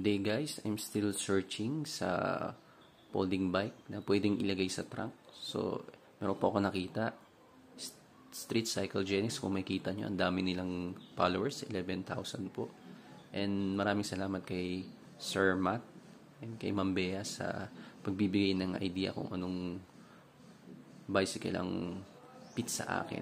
Today guys, I'm still searching sa folding bike na pwedeng ilagay sa trunk. So, meron po ako nakita. Street Cycle Genics, kung makita nyo, ang dami nilang followers, 11,000 po. And maraming salamat kay Sir Matt and kay Ma'am Bea sa pagbibigay ng idea kung anong bicycle ang fit sa akin.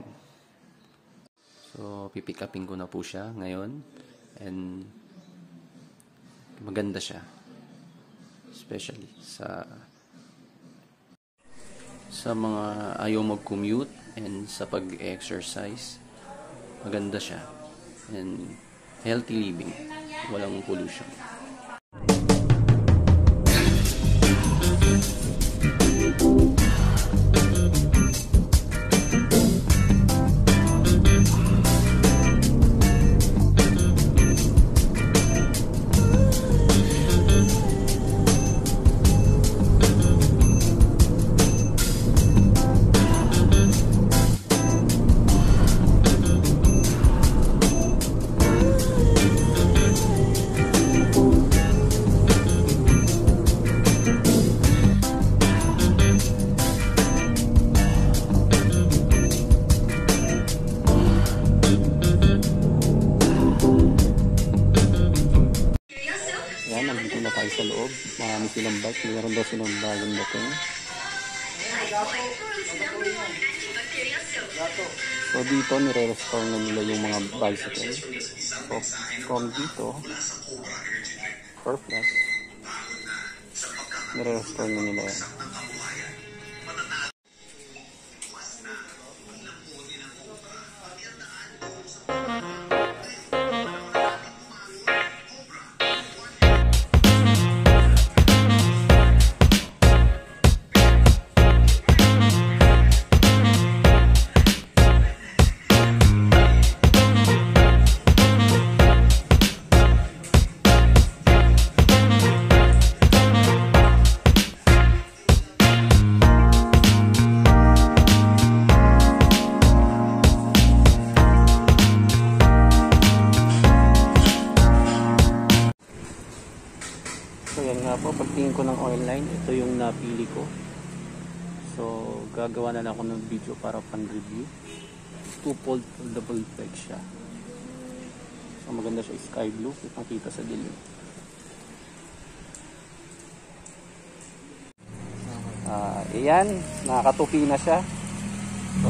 So, pipick upin ko na po siya ngayon. And maganda siya. Especially sa mga ayaw mag-commute and sa pag-exercise. Maganda siya. And healthy living. Walang pollution. Yan, nandito na tayo sa loob. Marami silang bike. Meron daw silang bagong dating. So dito, nire-restore na nila yung mga bicycle. So from dito, surplus, nire-restore na nila yan. So yan nga po, pagtingin ko ng oil line, ito yung napili ko. So gagawa na lang ako ng video para pan-review. 2-fold foldable bike siya. So maganda siya, sky blue, kitang-kita sa dilim. Ayan, nakakatupi na siya. So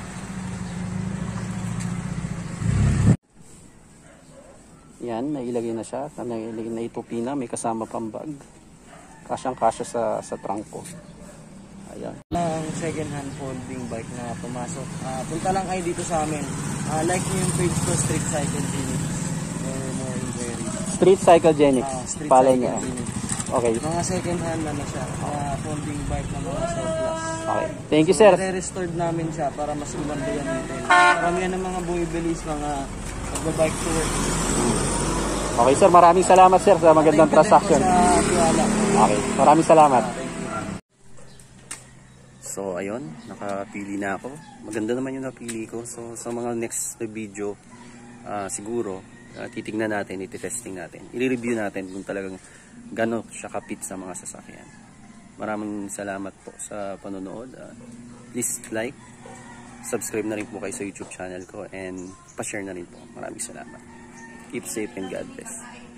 yan, nailagay na siya. Naitupi na, may kasama pang bag. Kasyang-kasya sa trunk ko. Ayan. Ang second hand folding bike na pumasok. Punta lang kayo dito sa amin. Like nyo yung page ko, Street Cycle Genics. More inquiry. Street Cycle Genics. Follow niya. Okay. Mga second hand na siya. Folding bike na mga surplus. Okay. Thank you, sir. Re-restored namin siya para mas umanda yan dito. Karamihan ng mga bumibilis, mga magbabike to work. Okay sir, maraming salamat sir sa magandang transaction. Okay, maraming salamat. So ayun, nakapili na ako. Maganda naman yung napili ko. So sa mga next video, siguro titignan natin, ititesting natin. I-review natin kung talagang gano'n siya kapit sa mga sasakyan. Maraming salamat po sa panonood. Please like, subscribe na rin po kayo sa YouTube channel ko, and pa-share na rin po. Maraming salamat. Keep safe and God bless.